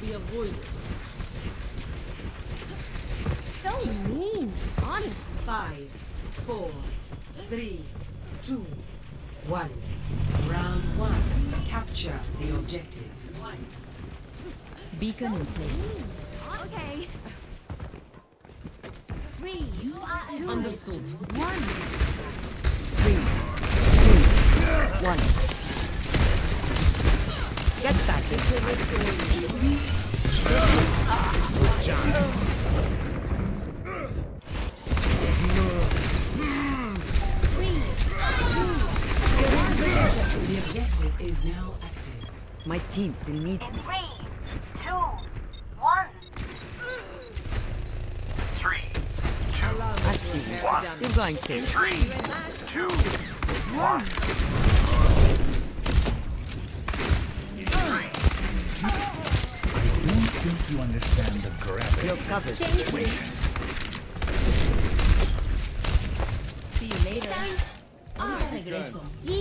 be avoided. So mean, honestly. 5, 4, 3, 2, 1. Round 1. Capture the objective. Beacon in place. Okay. 3, 2, Understood. 1. 3, 2, 1. Get back. The objective is now active. My team still needs me. 3, 2, 1. 3, I've seen it. Still going to. 3, 2, 1. I don't think you understand the gravity. You're covered. See you later. Regreso.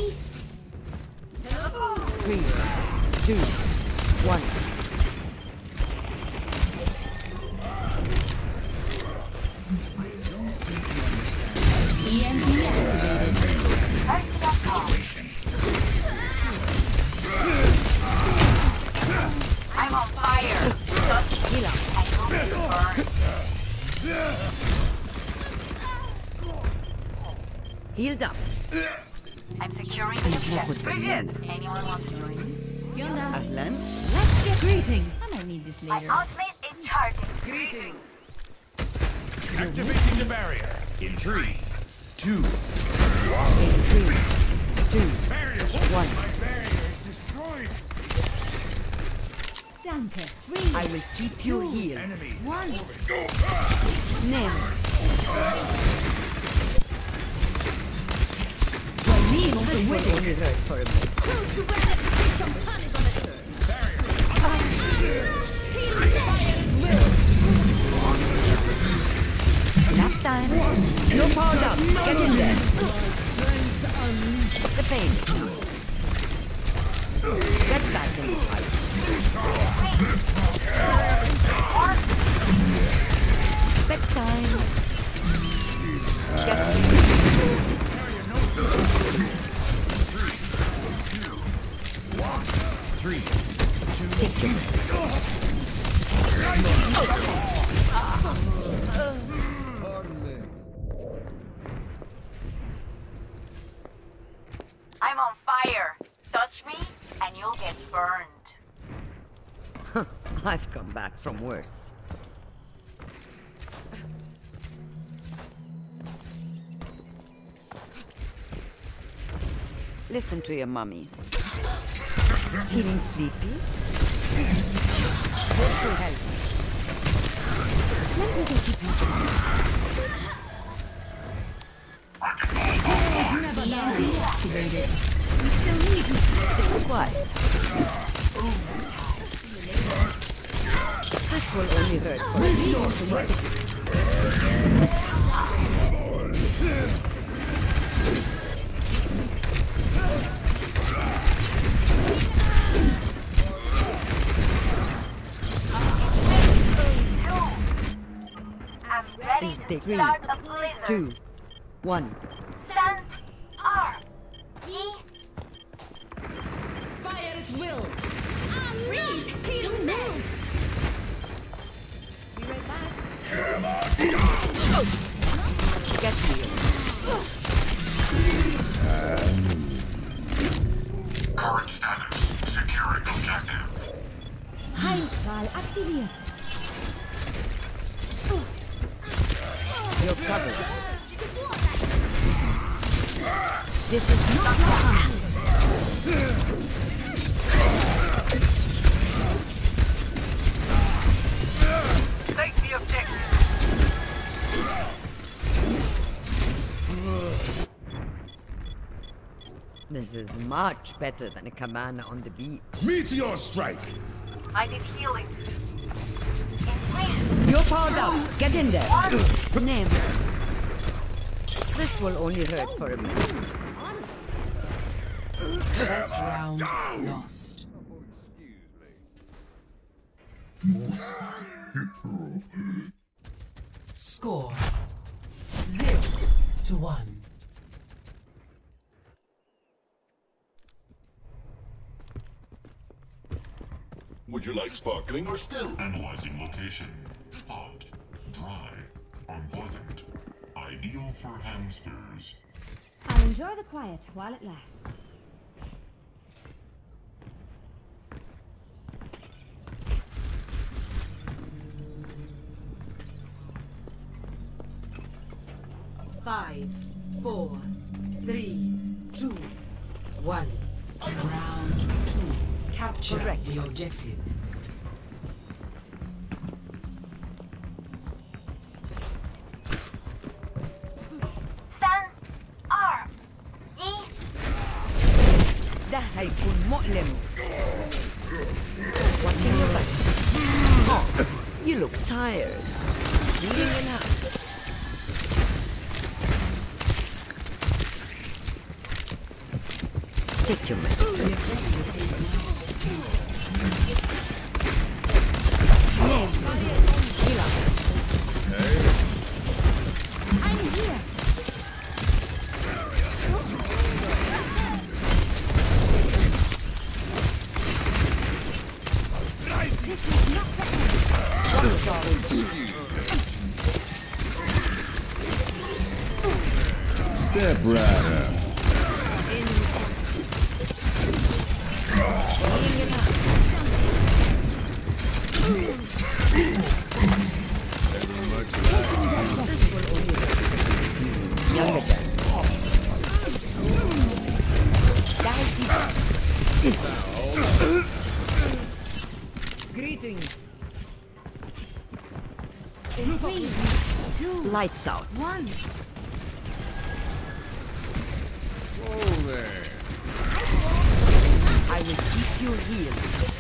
3, 2, 1. EMP activated. I'm on fire. Heal up. I will be burned. Healed up. I'm securing the objective. Привет. Anyone want to join? Ahlan. Let's get greetings. I might need this My later. ultimate is charging. Greetings. Activating the barrier. In 3, 2, 1. 3, 2, Barrier. 1. My barrier is destroyed. Danke. I will keep you healed. Enemies. Name. Me on the way. Only hurt for a minute. Last time. You're powered up. Get in there. The pain. Get back in the fight. Spec time. Get in. 3, 2, Take your I'm on fire. Touch me and you'll get burned. I've come back from worse. Listen to your mummy. Feeling sleepy? This will help. Let me get you EMP activated. It's quiet. This will only hurt for a minute. I'm ready to Three, start a blizzard. 2, 1. Send R. E. Fire at will. Freeze! Don't move! Be right back. Get healed. current status. Securing objective. Heilstrahl aktiviert. You're covered. This is not your time. Take the objective. This is much better than a cabana on the beach. Meteor strike! I need healing. In 3, You're powered up. Get in there. Name. This will only hurt for a minute. First round lost. Score 0-1. Would you like sparkling or still? Analyzing location. Hot, dry, unpleasant. Ideal for hamsters. I'll enjoy the quiet while it lasts. Five, 4, 3, 2, 1. Round 2. Capture the objective. ده هيكون مؤلم. Watching your back. Oh, you look tired. Feeling enough. Take your medicine. I'm here. Step right up. Greetings. In 3, 2, Lights out. 1. I will keep you healed.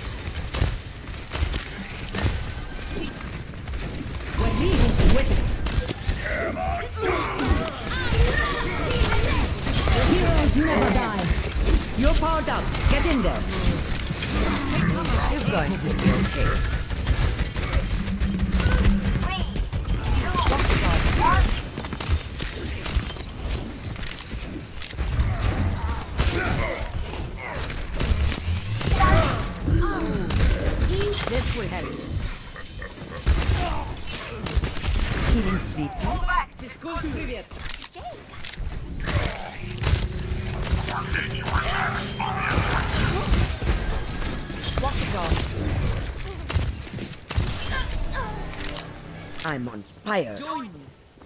Heroes never die. You're powered up. Get in there. You're going to be okay. 3, 2, 1. This will help. Feeling sleepy? Физкульт, привет. Walk it off. I'm on fire. Join me.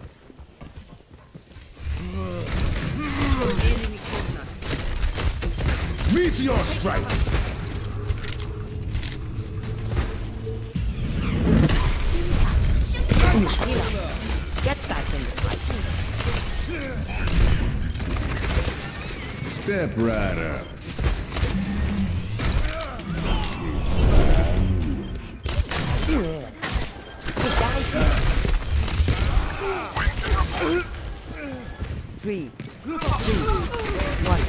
Meteor strike! Get back in the fight. Step right up. Three, 2, 1.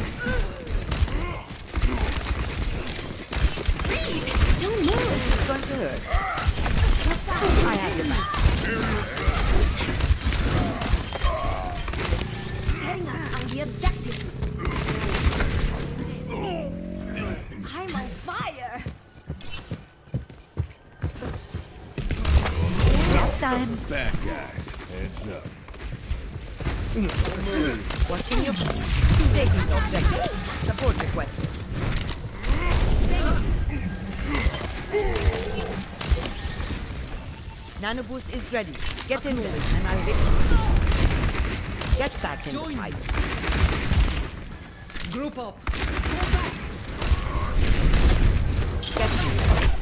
Don't move. It's going to hurt. I have the back. Setting up on the objective. I'm on fire. That time. Bad guys, heads up. Watching your taking the objective. Support requested. Nano boost is ready. Get in with it and I'll lift you. Get back in the fight. Group up. Get in.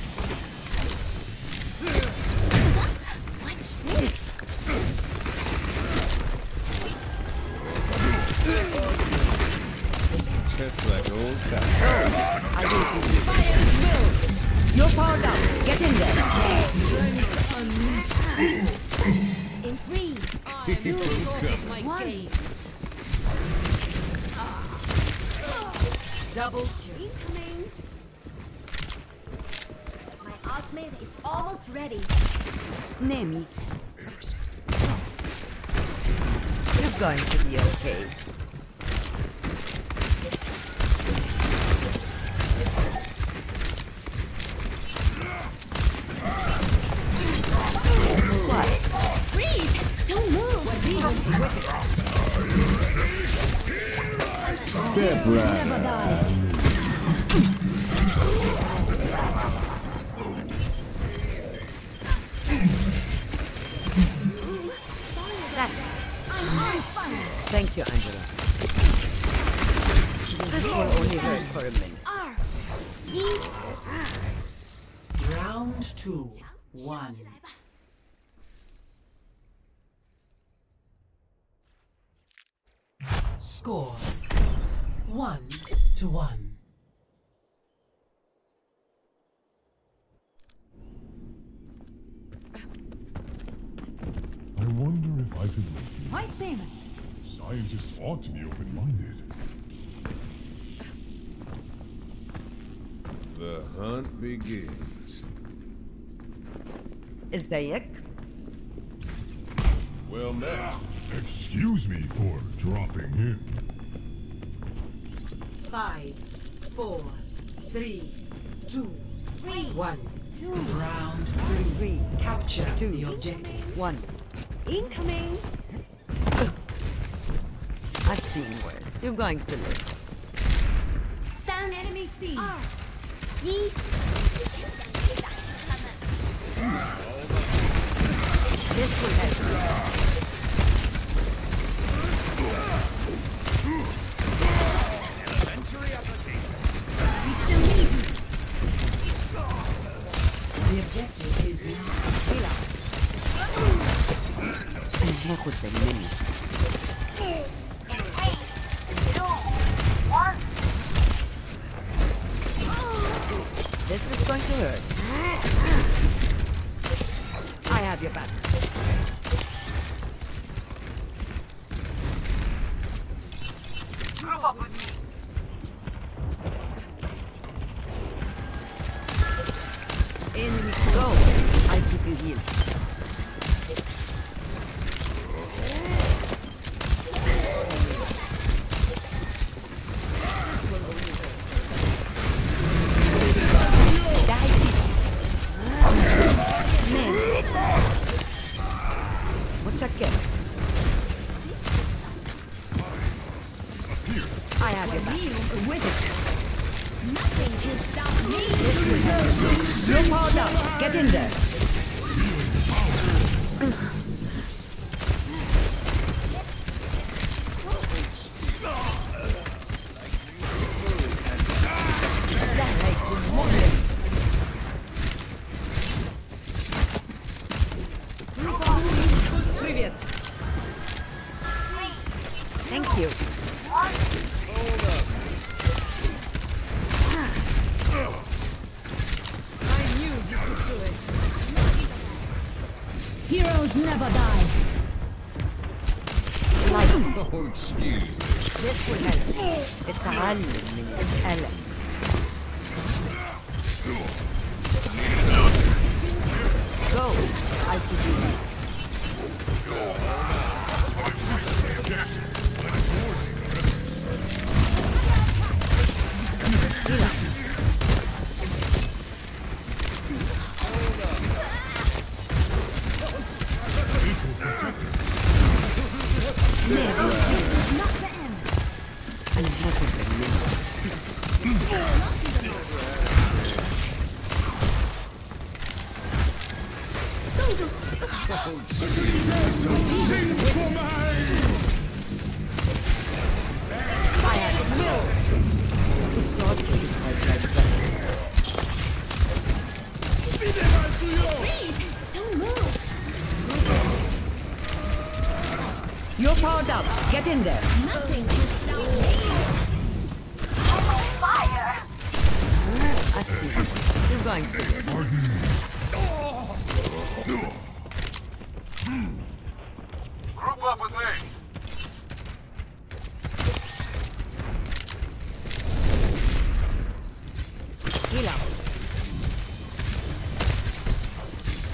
Just like old times. I will be fire. You're powered up. Get in there. In 3, 2, 1. Double kill. Incoming. My ultimate is almost ready. Nemi. You're going to be okay. What? Freeze! Don't move! Step right. Never die. Thank you, Angela. This will only hurt for a minute. R. E. Round 2, 1. Score 1-1. I wonder if I could make you. White Saber. Scientists ought to be open-minded. The hunt begins. ازيك? Well met. Excuse me for dropping in. 5, 4, 3, 2, 1. Round 3. Capture the objective. 1. Incoming! I've seen worse. You're going to live. Sound enemy C. R. E. This will help. The objective is now. أنا هاخد بالي مني. This is going to hurt. I have your back. Group up with me. Enemy go. I'll keep you healed. Mutchakir. I have your back. With it. Nothing can stop me. You're powered up. Get in there. Привет. Thank you. Heroes never die. Oh, excuse me. This will help. اتعلم من الألم. Go. I'll keep you healed. This will protect us. أنا هاخد بالي منك. I have it. God, please, my Don't move! You're powered up. Get in there. Nothing can stop me! Fire! I see. You're going to. Group up with me. Heal up.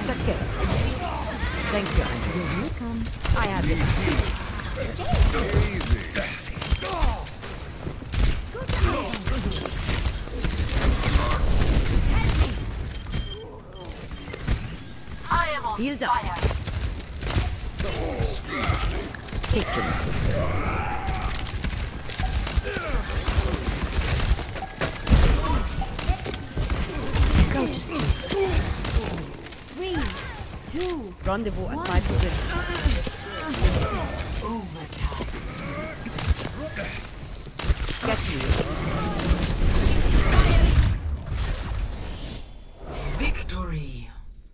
Check it. Thank you. You're welcome. I have it. I am on Healed up. fire. Take him. Go to sleep. 3, 2, Rendezvous at my position. Overtime. Get you. Victory.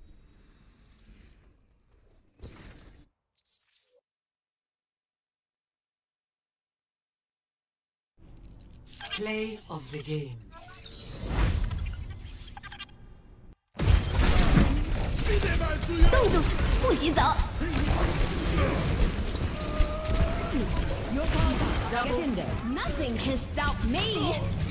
Play of the game. 冻住，不许走。 Get in there. Nothing can stop me.